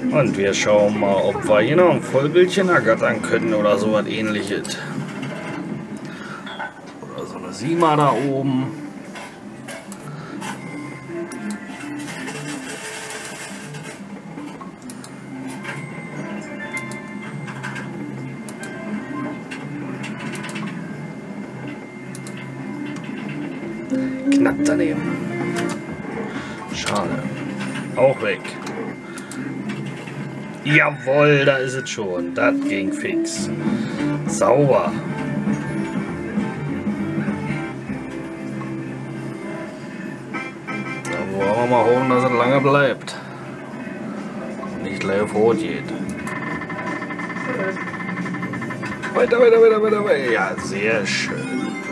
Und wir schauen mal, ob wir hier noch ein Vollbildchen ergattern können oder so was ähnliches. Oder so eine Sima da oben. Knapp daneben. Schade. Auch weg. Jawohl, da ist es schon. Das ging fix. Sauber. Dann wollen wir mal hoffen, dass es lange bleibt. Und nicht gleich auf Rot geht. Weiter, weiter, weiter, weiter, weiter. Ja, sehr schön.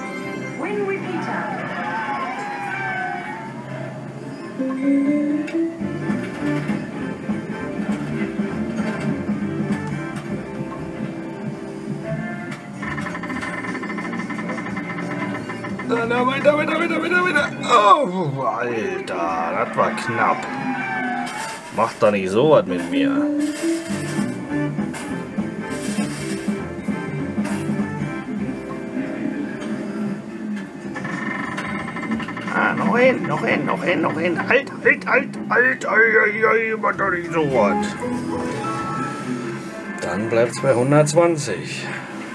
Na, weiter, weiter, weiter, weiter, weiter. Oh, Alter, das war knapp. Macht doch nicht so was mit mir. Ah, noch hin, noch hin, noch hin, noch hin. Halt, halt, halt, halt, macht doch nicht so was. Dann bleibt es bei 120.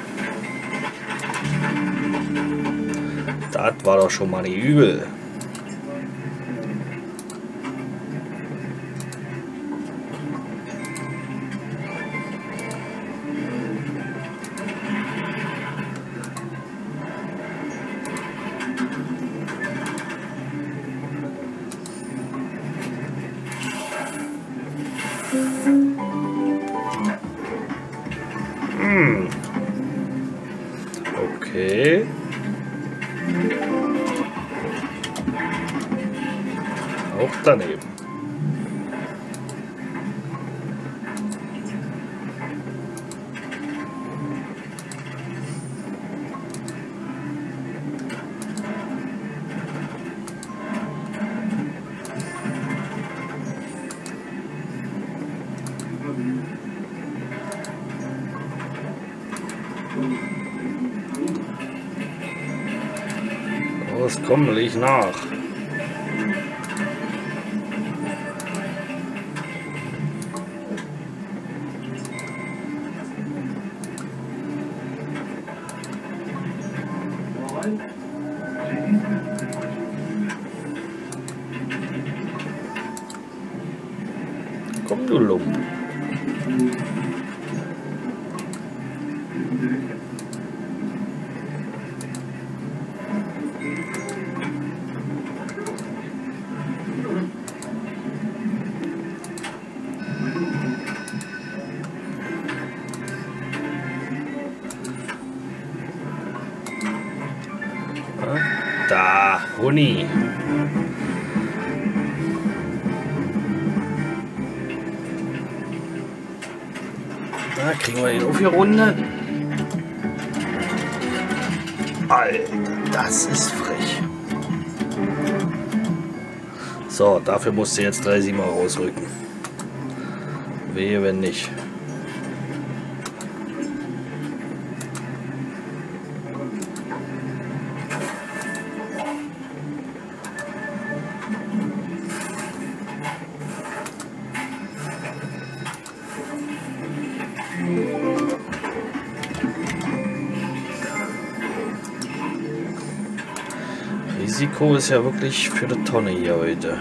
Das war doch schon mal nicht übel. Okay. Auch daneben. Los, komm, leg nach. Komm, du Lump. Da, Huni. Da kriegen wir ihn auf die Runde. Alter, das ist frech. So, dafür musst du jetzt 3 Siemer rausrücken. Wehe, wenn nicht. Risiko ist ja wirklich für die Tonne hier heute.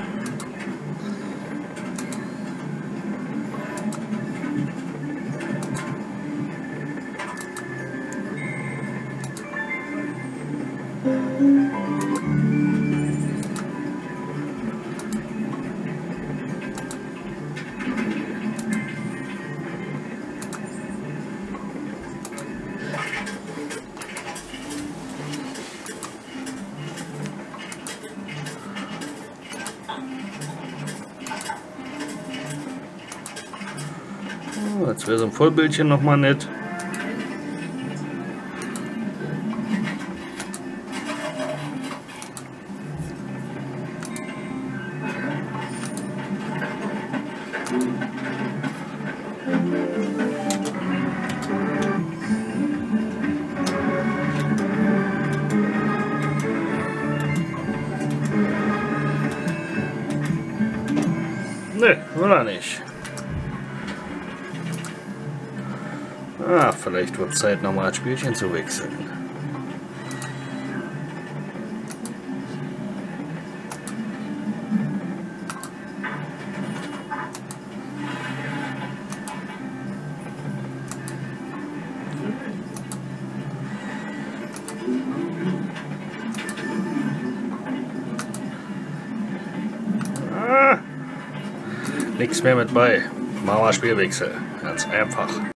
Jetzt wäre so ein Vollbildchen noch mal nett. Ne, will er nicht. Ah, vielleicht wird es Zeit, nochmal ein Spielchen zu wechseln. Nichts mehr mit bei. Machen wir Spielwechsel. Ganz einfach.